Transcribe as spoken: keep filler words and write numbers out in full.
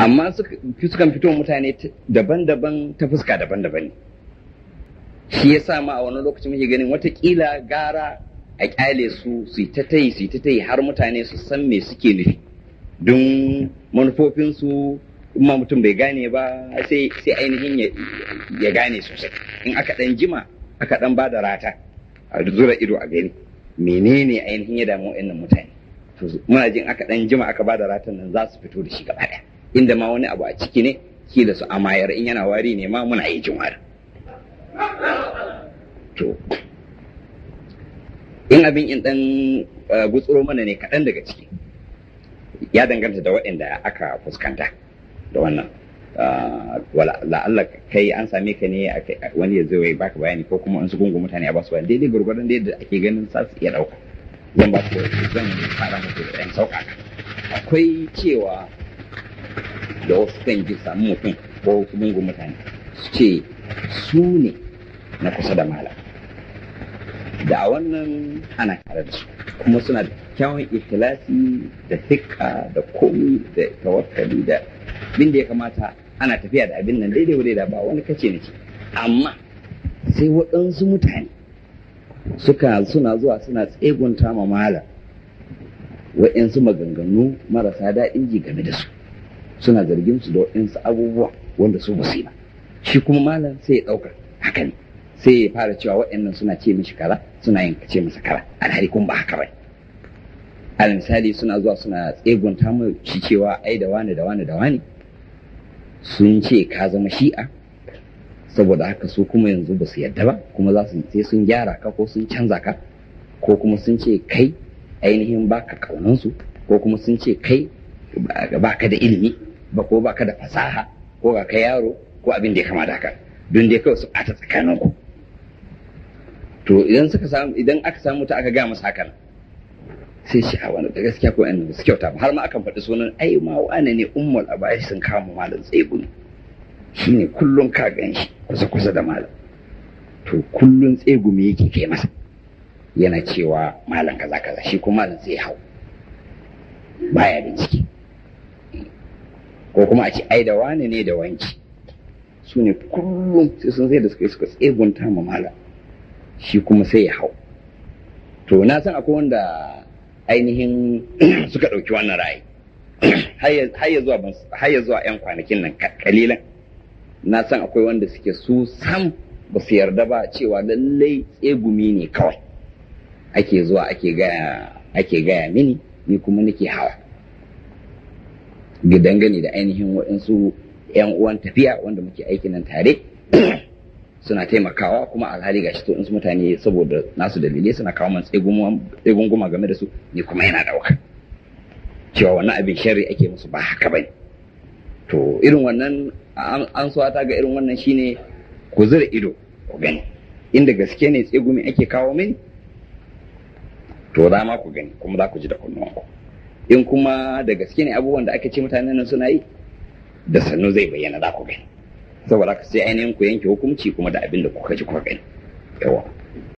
amma sukan fito mutane daban-daban ta fuska daban-daban ne. Shi ya sa ma a wani lokacin muke ganin watakila gara a kyale su su yi ta tayi su yi ta tayi har mutane su san me suke nufi, don manufofinsu in ma mutum bai gane ba sai ainihin ya gane sosai. In aka dan jima aka dan bada rata a zura ido a gani menene ainihin ya damu wa'annan mutane, to muna jin aka dan jima aka bada ratan nan za su fito da shi gaba ɗaya, inda ma wani abu a ciki ne ki da su amayar in yana wari ne ma muna yi jin wari. To in abin in dan gutsuro mana ne kaɗan daga ciki, ya danganta da waɗanda aka fuskanta da wannan. La'alla kai an same ka ne wani ya zo ya baka bayani, ko kuma an su gungun mutane a basu bayani daidai gurgurdan da yadda ake ganin sa su iya ɗauka. Zan ba su zan fara muku da ɗan sauƙaƙa. Akwai cewa da wasu kan ji samu mutum ko gungun mutane su ce su ne na kusa da malam, da wannan ana tare da su kuma suna da kyawun ikhlasi da hikka da komi da tawakkali da abin da ya kamata, ana tafiya da abin nan daidai wadai da ba wani kace nake. Amma sai waɗansu mutane suka suna zuwa suna tsegunta ma malam waɗansu maganganu marasa daɗin ji game da su, suna zargin su da waɗansu abubuwa wanda su ba su yi ba. Shi kuma malam sai ya ɗauka haka ne, sai ya fara cewa waɗannan suna ce mishi kaza, suna yin ce masa kaza, alhali kun ba haka bai. Al misali suna zuwa suna tsegunta mu shi cewa ai da wani da wani da wani sun ce ka zama shi'a, saboda haka su kuma yanzu ba su yadda ba, kuma za su sai sun gyara ka ko sun canza ka, ko kuma sun ce kai ainihin baka kaunansu, ko kuma sun ce kai baka da ilimi ba, ko baka da fasaha, ko ga ka yaro ko abin da ya kama da haka, don dai kawai su ɓata tsakaninku. To idan suka samu idan aka samu ta aka gaya masa haka sai shi a wani da gaskiya ko yan su kyauta ba, har ma akan faɗi sunan ai ma wane ne ummul abashi sun kama malam tsegumi, shine kullun ka gan shi kusa kusa da malam, to kullun tsegumi yake kai masa yana cewa malam kaza kaza, shi kuma malam sai hau baya bincike. Ko kuma a ce ai da wane ne da wanki, su ne kullum sai sun sai da suka yi suka tsegunta ma malam, shi kuma sai ya hau. To na san akwai wanda ainihin suka ɗauki wannan ra'ayi har ya zuwa 'yan kwanakin nan kalilan, na san akwai wanda suke su sam ba su yarda ba cewa lallai tsegumi ne kawai ake zuwa ake gaya ake gaya mini, ni kuma nake hawa dangane da ainihin waɗansu 'yan uwan tafiya wanda muke aikin nan tare suna taimakawa, kuma alhali gashi to in su mutane saboda nasu dalilai suna kawo man tsegunguma game da su, ni kuma yana dauka cewa wannan abin sharri ake musu ba haka bane. To irin wannan an so ta ga irin wannan shine ku zura ido ku gani, inda gaske ne tsegumi ake kawo mini to za ma ku gani kuma za ku ji da kunnuwanku. In kuma da gaske ne abubuwan da aka ce mutanen nan suna yi, da sannu zai bayyana za ku gani. Saboda haka sai ainihin ku yanke hukunci kuma da abin da kuka ji kuka gani. Yawa.